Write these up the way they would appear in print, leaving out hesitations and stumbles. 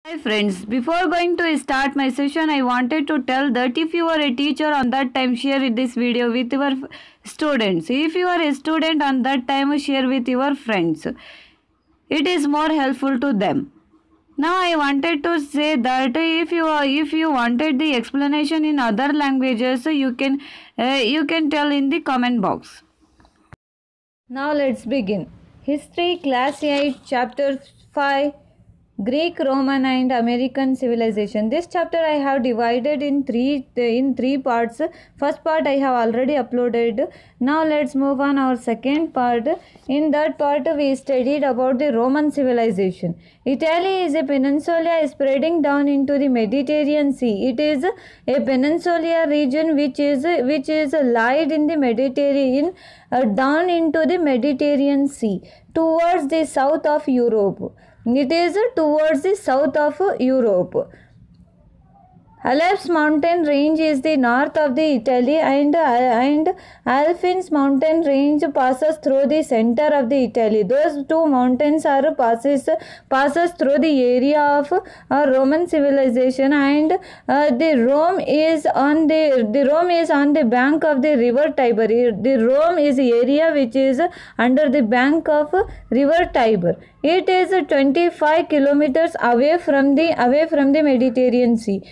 Hi friends, before going to start my session, I wanted to tell that if you are a teacher on that time, share this video with your students. If you are a student on that time, share with your friends. It is more helpful to them. Now I wanted to say that if you wanted the explanation in other languages, you can tell in the comment box. Now let's begin. History Class 8 Chapter 5 Greek, Roman and American civilization. This chapter I have divided in three parts. First part I have already uploaded. Now let's move on our second part. In that part we studied about the Roman civilization. Italy is a peninsula spreading down into the Mediterranean Sea. It is a peninsular region which is lied in the Mediterranean down into the Mediterranean Sea towards the south of Europe. It is towards the south of Europe. Alps mountain range is the north of the Italy and Alpines mountain range passes through the center of the Italy. Those two mountains passes through the area of Roman civilization, and the Rome is on the bank of the river Tiber. The Rome is the area which is under the bank of river Tiber. It is 25 kilometers away from the Mediterranean Sea.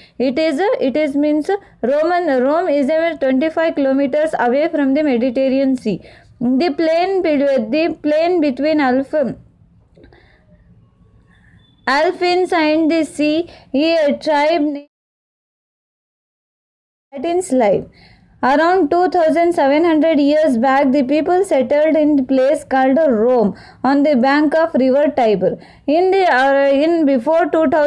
Rome is 25 kilometers away from the Mediterranean Sea. The plain between Alpines and the sea, a tribe Latins life. Around 2700 years back, the people settled in a place called Rome on the bank of river Tiber. Before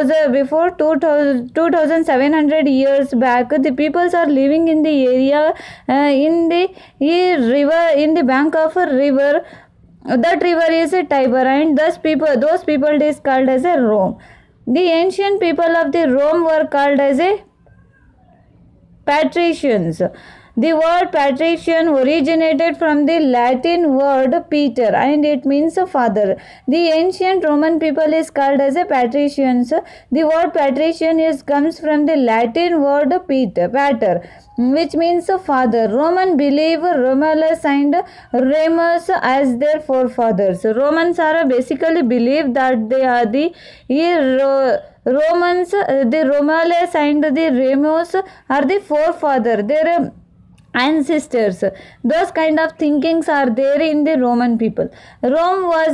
2700 years back, the peoples are living in the area in the bank of a river. That river is a Tiber, and those people is called as a Rome. The ancient people of the Rome were called as a patricians. The word patrician originated from the Latin word Peter, and it means father. The ancient Roman people is called as a patricians. The word patrician comes from the Latin word pater, which means father. Roman believe Romulus and Remus as their forefathers. Romans are basically believe that they are the Romans, the Romulus and the Remus are the forefather. Their ancestors. Those kind of thinkings are there in the Roman people. Rome was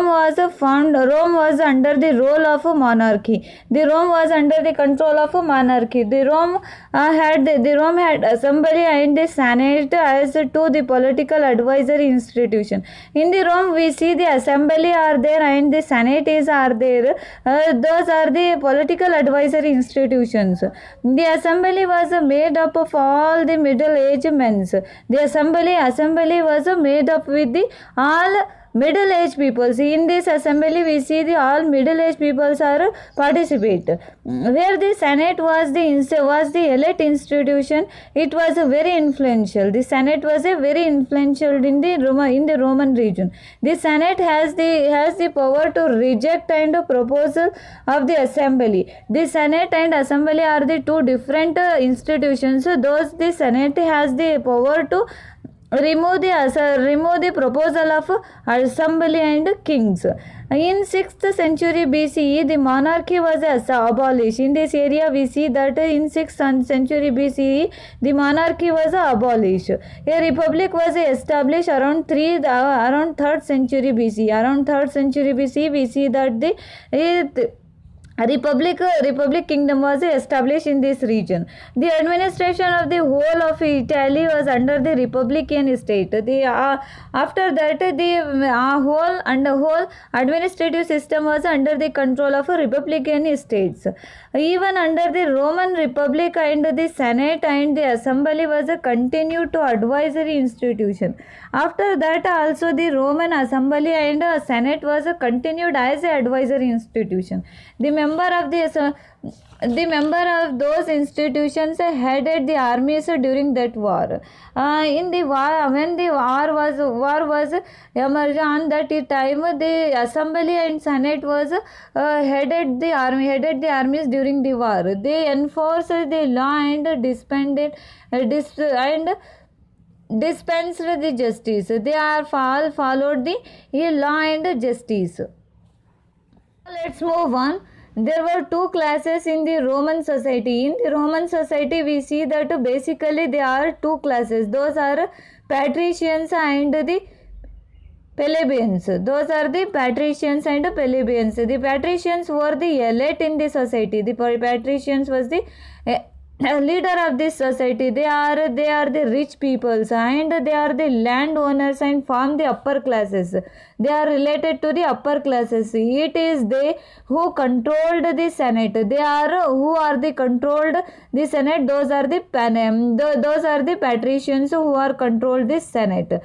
under the role of a monarchy. The Rome was under the control of a monarchy. The Rome had assembly and the senate as to the political advisory institution. In the Rome we see the assembly are there and the senate are there. Those are the political advisory institutions. The assembly was made up of all the middle age men. The assembly was made up with the all middle-aged people. In this assembly we see the all middle-aged peoples are participate. Where the senate was the elite institution, it was very influential. The senate was a very influential in the Roman region. The senate has the power to reject and proposal of the assembly. The senate and assembly are the two different institutions. The senate has the power to remove the proposal of assembly and kings. In 6th century BCE, the monarchy was abolished. In this area, we see that in 6th century BCE, the monarchy was abolished. A republic was established around 3rd century BC. Around 3rd century BC, we see that the Republic kingdom was established in this region. The administration of the whole of Italy was under the republican state. After that, the whole administrative system was under the control of republican states. Even under the Roman Republic, and the Senate and the Assembly was continued to advisory institution. After that, also the Roman Assembly and Senate was continued as an advisory institution. The the member of those institutions headed the armies during that war. In the war, when the war was emerged on that time, the assembly and senate was headed the armies during the war. They enforced the law and dispensed the justice. They are followed the law and justice. Let's move on. There were two classes in the Roman society. In the Roman society, we see that basically there are two classes. Those are patricians and the plebeians. Those are the patricians and plebeians. The patricians were the elite in the society. The patricians was the leader of this society. They are the rich peoples, and they are the landowners and form the upper classes. They are related to the upper classes. It is they who controlled the senate. They are who are the controlled the senate. Those are the patricians who are controlled the senate.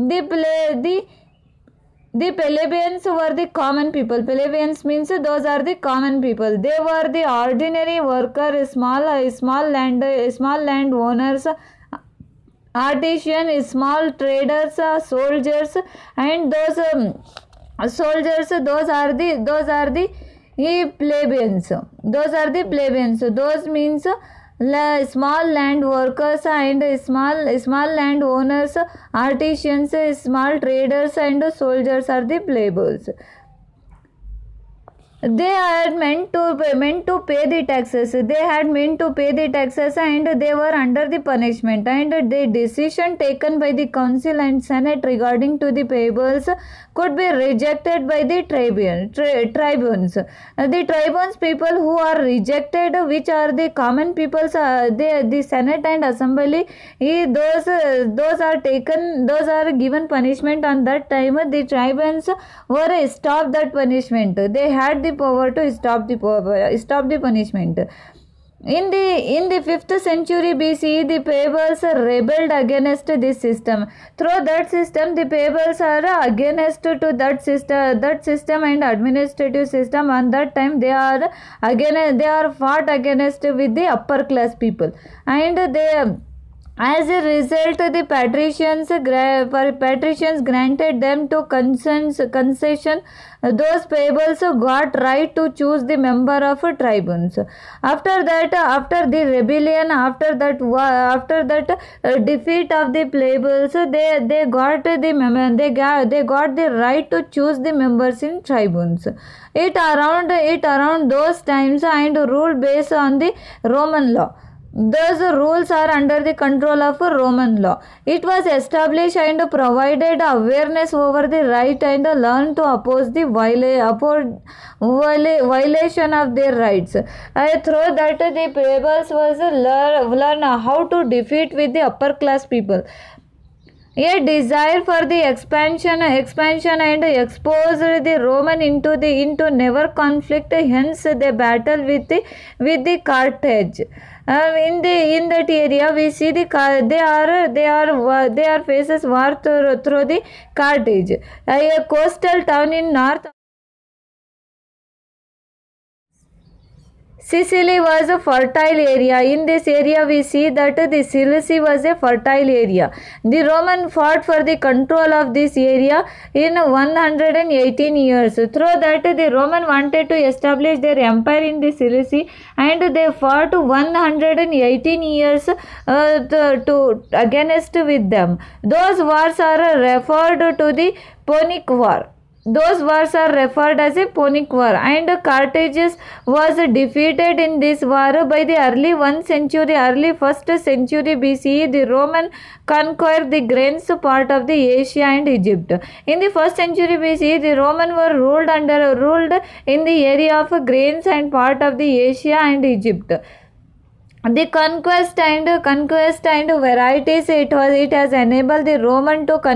The plebeians were the common people. Plebeians means those are the common people. They were the ordinary worker, small land owners, artisans, small traders, soldiers, and those soldiers. Those are the plebeians. Those are the plebeians. Those means small land workers and small land owners, artisans, small traders, and soldiers are the plebeians. They had meant to pay the taxes. They had meant to pay the taxes, and they were under the punishment. And the decision taken by the council and senate regarding to the payables could be rejected by the tribunes. The tribunes, people who are rejected, which are the common peoples, the senate and assembly, those are given punishment. On that time, the tribunes were stopped that punishment. They had the power to stop the punishment. In the 5th century BCE, the payables rebelled against this system. Through that system, the payables are against to that system and administrative system. On that time, they are fought against with the upper class people, and they. As a result, the patricians granted them to concession. Those payables got right to choose the member of tribunes. After the rebellion, after that defeat of the plebeians, they got the right to choose the members in tribunes. It around those times and rule based on the Roman law. Those rules are under the control of Roman law. It was established and provided awareness over the right and learned to oppose the violation of their rights. Through that, the payables was learn how to defeat with the upper class people. A desire for the expansion and exposed the Roman into never conflict. Hence, they battle with the Carthage. In that area, we see they faces war through the Carthage, a coastal town in north. Sicily was a fertile area. In this area, we see that the Sicily was a fertile area. The Roman fought for the control of this area in 118 years. Through that, the Roman wanted to establish their empire in the Sicily, and they fought 118 years against with them. Those wars are referred to the Punic War. Those wars are referred as a Punic War, and Carthage was defeated in this war by the early 1st century BCE. The Roman conquered the Greece part of the Asia and Egypt. In the 1st century BCE, the Roman were ruled in the area of Greece and part of the Asia and Egypt. the conquest and varieties, it has enabled the Roman to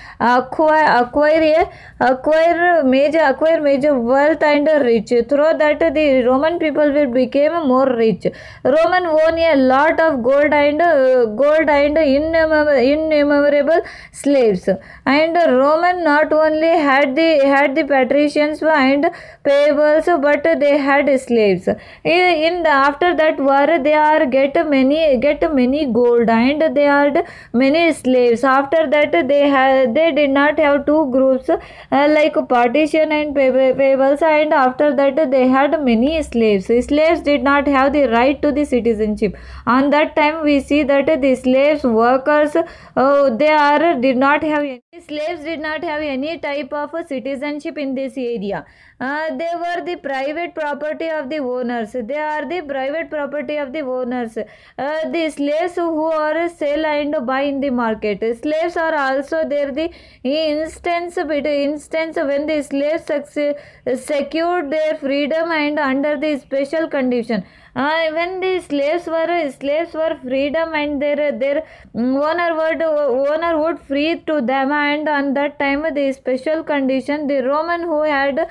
acquire major wealth and rich. Through that, the Roman people will became more rich. Roman own a lot of gold and innumerable slaves. And Roman not only had the patricians and payables, but they had slaves. After that war, they are get many gold, and they had many slaves. After that, they did not have two groups, like partition and payables, and after that they had many slaves. Slaves did not have the right to the citizenship. On that time, we see that the slaves workers, slaves did not have any type of citizenship in this area. They were the private property of the owners. They are the private property of the owners. The slaves who are sell and buy in the market. Slaves are also there. The instance when the slaves secured their freedom and under the special condition. When the slaves were freedom, and their owner would free to them, and on that time the special condition, the Roman who had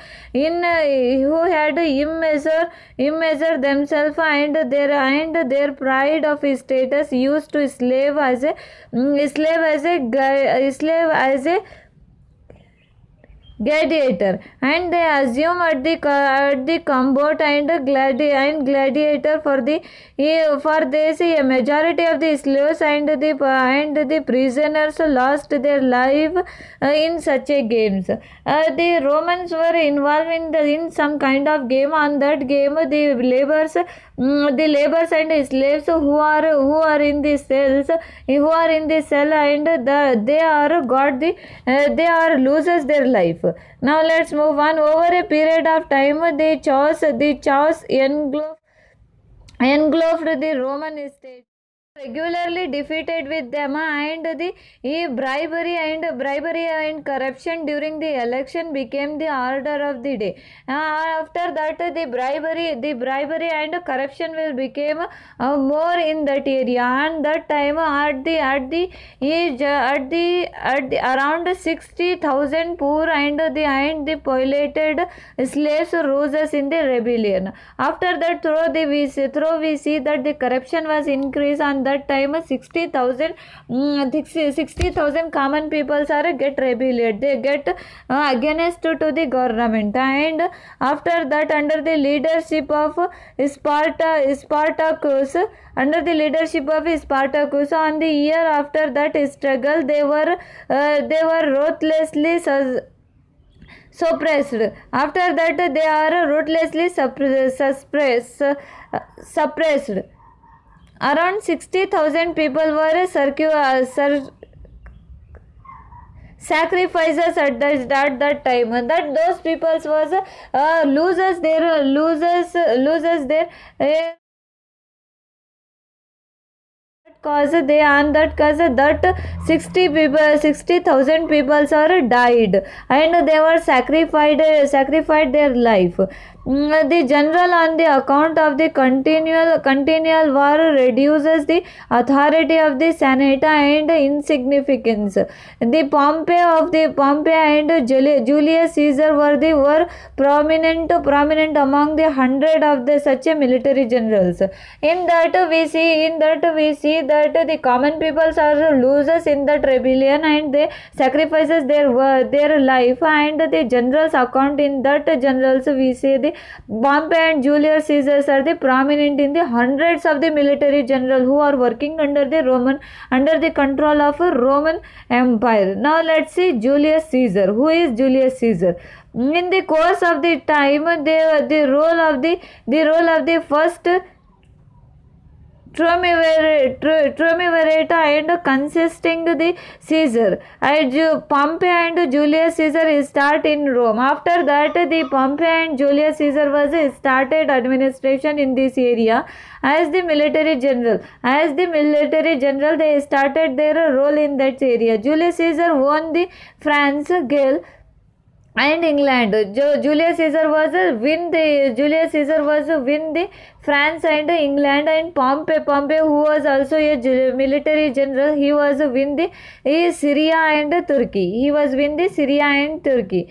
immeasure themselves and their pride of status used to slave as a gladiator, and they assume at the combat and gladiator for this. A majority of the slaves and the prisoners lost their life in such a games. The Romans were involved in some kind of game. On that game, the laborers and slaves who are in the cells, and they are loses their life. Now let's move on. Over a period of time, the chaos engulfed the Roman state, regularly defeated with them, and the bribery and corruption during the election became the order of the day. After that, the bribery and corruption will become more in that area. And that time, at the around 60,000 poor and the polluted slaves rose in the rebellion. After that, we see that the corruption was increased. On that time, 60,000 common people get rebellion. They get against to the government. And after that, under the leadership of Spartacus, on the year after that struggle, they were ruthlessly suppressed. After that, they are ruthlessly suppressed. Around 60,000 people were sacrifices at that time. That those peoples was losers there. Cause that 60,000 people are died, and they were sacrificed their life. The general, on the account of the continual war, reduces the authority of the Senate and insignificance. The Pompey and Julius Caesar were prominent among the 100 of the such a military generals. In that we see that the common peoples are losers in that rebellion, and they sacrifices their life. And the generals account, in that generals we say the Pompey and Julius Caesar are the prominent in the hundreds of the military general who are working under the control of a Roman Empire. Now let's see Julius Caesar. Who is Julius Caesar? In the course of the time, the role of the first triumvirate and consisting the Caesar. Pompey and Julius Caesar start in Rome. After that, the Pompey and Julius Caesar was started administration in this area as the military general. They started their role in that area. Julius Caesar won the France, Gaul, and England. Julius Caesar was win the France and England, and Pompey, who was also a military general, he was win the Syria and Turkey. He was win the Syria and Turkey.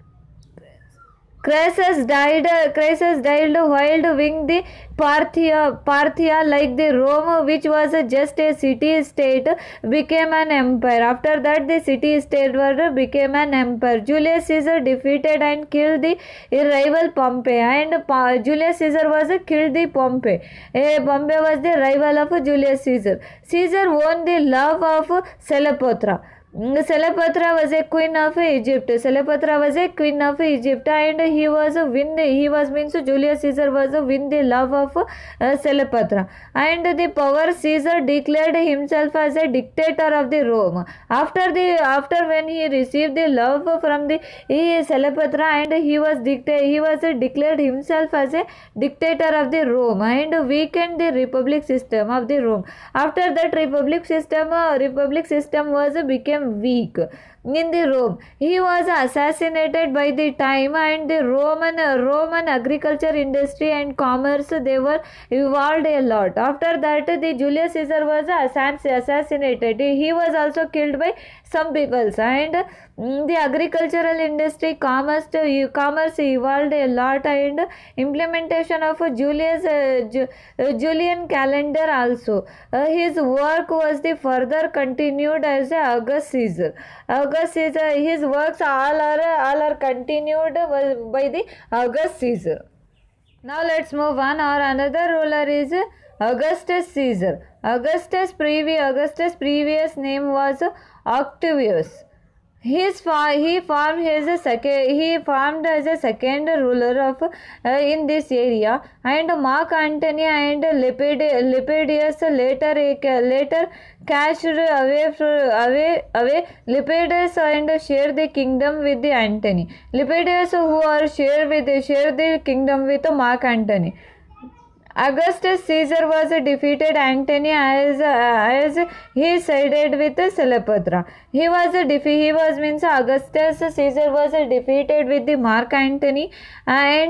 Crassus died while winning the Parthia, like the Rome, which was just a city-state, became an empire. After that, the city-state became an empire. Julius Caesar defeated and killed the rival Pompey, and Julius Caesar was killed the Pompey. Pompey was the rival of Julius Caesar. Caesar won the love of Cleopatra. Cleopatra was a queen of Egypt. And he was Julius Caesar was win the love of Cleopatra. And the power, Caesar declared himself as a dictator of the Rome. After when he received the love from the Cleopatra, and he was declared himself as a dictator of the Rome, and weakened the republic system of the Rome. After that, republic system was became weak in the Rome. He was assassinated by the time, and the Roman agriculture industry and commerce, they were evolved a lot. After that, the Julius Caesar was assassinated. He was also killed by some peoples, and the agricultural industry, commerce evolved a lot, and implementation of Julian calendar also. His work was the further continued as August Caesar. His works all are continued by the August Caesar. Now let's move on. Our another ruler is Augustus Caesar. Augustus' previous name was Octavius. He formed as a second ruler of in this area, and Mark Antony and Lepidus later cashed away Lepidus and shared the kingdom with the Antony. Lepidus shared the kingdom with Mark Antony. Augustus Caesar was defeated Antony as he sided with Cleopatra. Augustus Caesar was defeated with the Mark Antony, and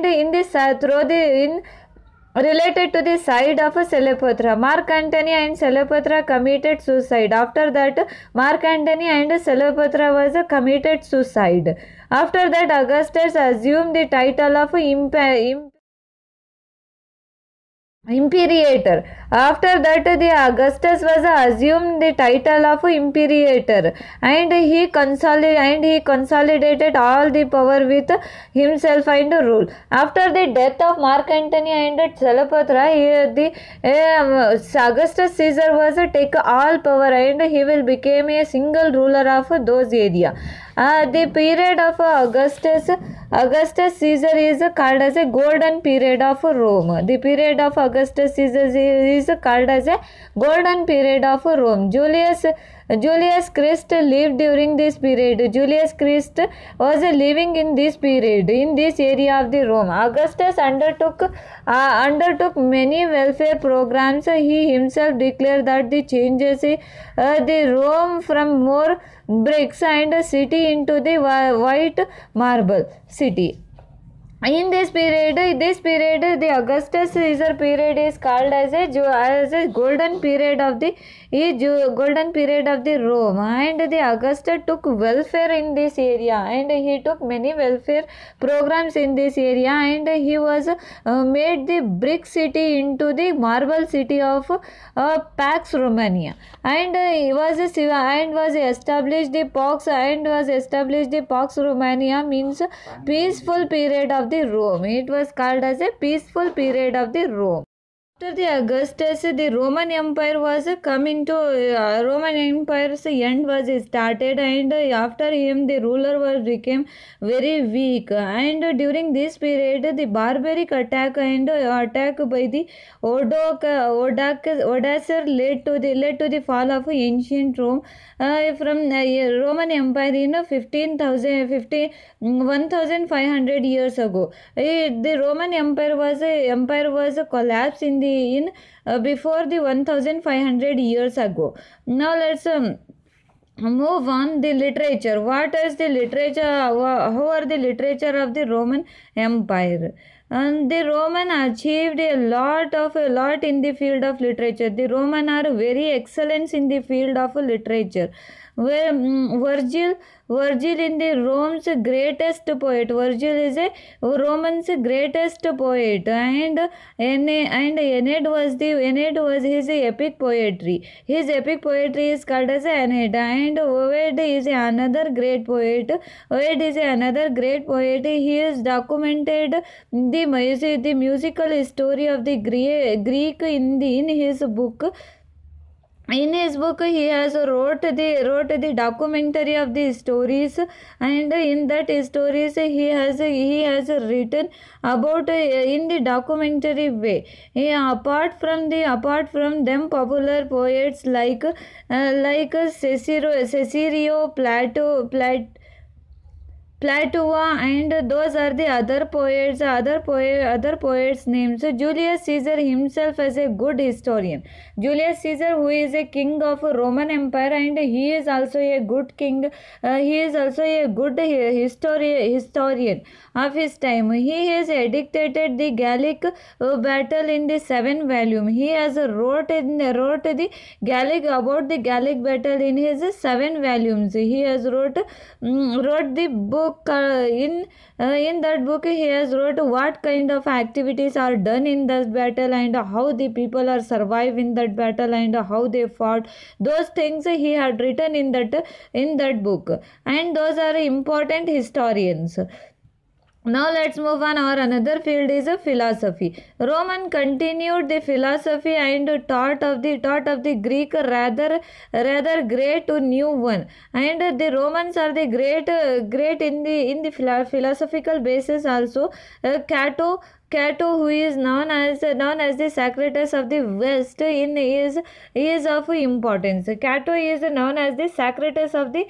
related to the side of Cleopatra. Mark Antony and Cleopatra committed suicide. After that, Mark Antony and Cleopatra was committed suicide. After that, Augustus assumed the title of Imperator. After that, the Augustus was assumed the title of Imperator, and he consolidated all the power with himself and rule. After the death of Mark Antony and Cleopatra, Augustus Caesar was take all power, and he will become a single ruler of those areas. The period of Augustus Caesar is called as a golden period of Rome. The period of Augustus Caesar is called as a golden period of Rome. Julius Christ lived during this period. Julius Christ was living in this period, in this area of the Rome. Augustus undertook many welfare programs. He himself declared that the changes the Rome from more bricks and city into the white marble city. In this period, the Augustus Caesar period is called as a golden period of the Rome, and the Augustus took welfare in this area, and he took many welfare programs in this area, and he was made the brick city into the marble city of Pax Romania, and was established the Pax Romania, means peaceful period of the Rome. It was called as a peaceful period of the Rome. After the Augustus, the Roman Empire was come into Roman Empire's end was started, and after him the ruler became very weak. And during this period, the barbaric attack by the Odoacer led to the fall of ancient Rome from Roman Empire in 1500 years ago. The Roman Empire was collapsed before the 1500 years ago. Now let's Move on the literature. What is the literature? How are the literature of the Roman Empire? And the Roman achieved a lot in the field of literature. The Roman are very excellent in the field of literature. Where Virgil in the Rome's greatest poet. Virgil is a Roman's greatest poet, and Aeneid was his epic poetry. His epic poetry is called as Aeneid, and Ovid is another great poet. He has documented the musical story of the Greek in his book. In his book, he has wrote the documentary of the stories, and in that stories he has written about in the documentary way. Apart from them, popular poets like Cicero, Plato, and those are the other poets names. Julius Caesar himself is a good historian. Julius Caesar, who is a king of Roman Empire, and he is also a good king. He is also a good historian of his time. He has dictated the Gallic battle in the 7 volume. He has wrote the Gallic about the Gallic battle in his 7 volumes. He has wrote the book. In that book, he has wrote what kind of activities are done in that battle, and how the people are survive in that battle, and how they fought. Those things he had written in that book, and those are important historians. Now let's move on. Our another field is a philosophy. Roman continued the philosophy and taught of the Greek rather great to new one. And the Romans are the great in the philosophical basis also. Cato, who is known as the Socrates of the West, is of importance. Cato is known as the Socrates of the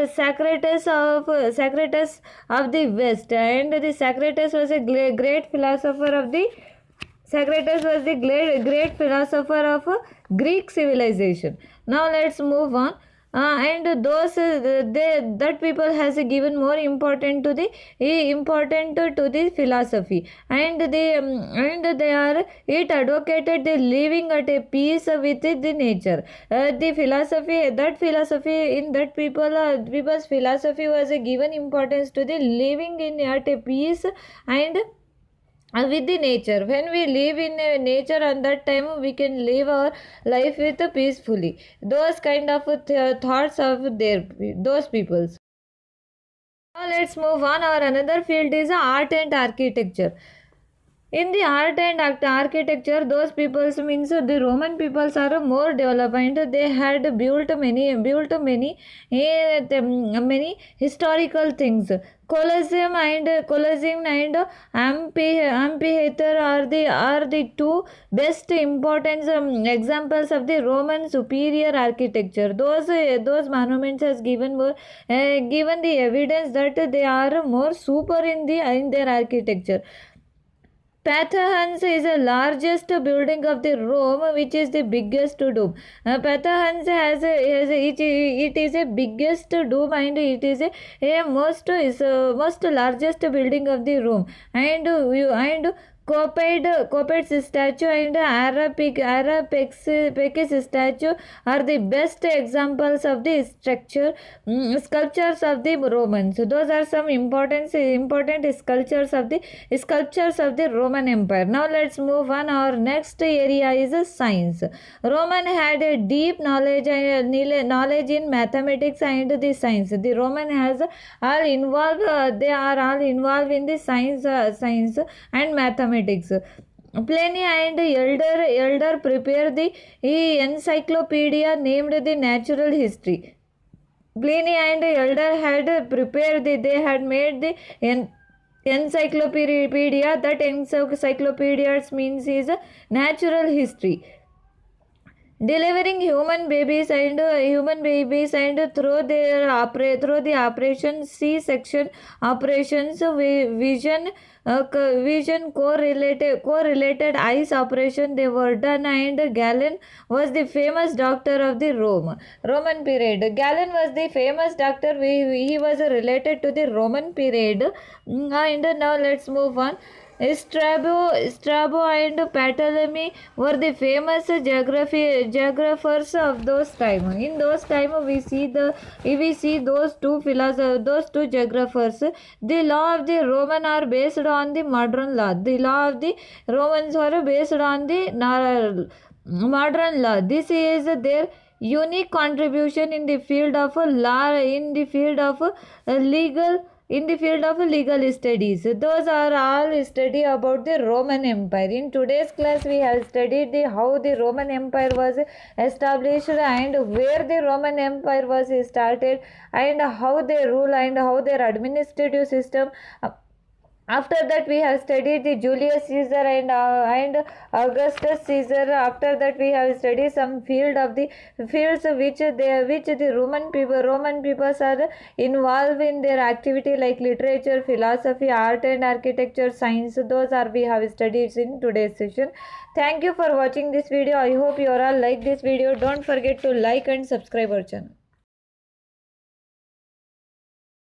Socrates of the West, and the Socrates was a great philosopher of the Socrates was the great philosopher of Greek civilization. Now let's move on. And those that people has given more important to the philosophy, and they are it advocated the living at a peace with the nature. The philosophy in that people's philosophy was given importance to the living in at a peace and with the nature. When we live in nature, on that time we can live our life with peacefully. Those kind of thoughts of those peoples. Now let's move on. Our another field is art and architecture. In the art and architecture, those peoples means the Roman peoples are more developed, and they had built many historical things. Colosseum and amphitheater are the two best important examples of the Roman superior architecture. Those monuments has given the evidence that they are more super in their architecture. Parthenon is the largest building of the Rome, which is the biggest dome. Parthenon it is a biggest dome, and it is a most largest building of the Rome. And Copet's statue and Arapex's statue are the best examples of the sculptures of the Romans. So those are some important sculptures of the Roman Empire. Now let's move on. Our next area is science. Roman had a deep knowledge in mathematics and the science. The Roman has all involved. They are all involved in the science and mathematics. Pliny and Elder prepared the encyclopedia named the Natural History. Pliny and Elder had prepared they had made the encyclopedia. That encyclopedia means is Natural History. delivering human babies and through the operation C-section operations, vision correlated eyes operation, they were done. And Galen was the famous doctor of the Roman period. Galen was the famous doctor. He was related to the Roman period. And now let's move on. Strabo and Ptolemy were the famous geographers of those time. In those time, we see those two philosophers, those two geographers. The law of the Roman are based on the modern law. The law of the Romans are based on the modern law. This is their unique contribution in the field of law, in the field of legal studies. Those are all study about the Roman Empire. In today's class, we have studied how the Roman Empire was established and where the Roman Empire was started and how they rule and how their administrative system. After that, we have studied the Julius Caesar and Augustus Caesar. After that, we have studied some fields which the Roman people are involved in their activity, like literature, philosophy, art and architecture, science. Those are we have studied in today's session. Thank you for watching this video. I hope you all like this video. Don't forget to like and subscribe our channel.